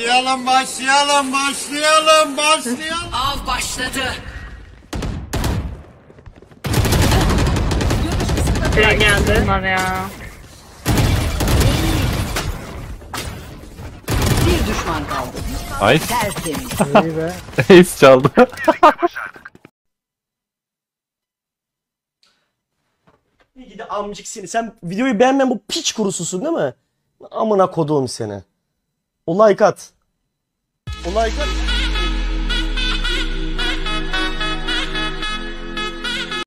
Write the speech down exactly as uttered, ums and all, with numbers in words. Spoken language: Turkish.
Başlayalım, başlayalım, başlayalım, başlayalım. Av başladı. Ya geldi. Bunlar ya. Bir düşman kaldı. Ay. Tertemiz. Ace çaldı. İyi gidi amcık seni. Sen videoyu beğenmeyen bu piç kurususun değil mi? Amına koduğum seni. O like at. O like at.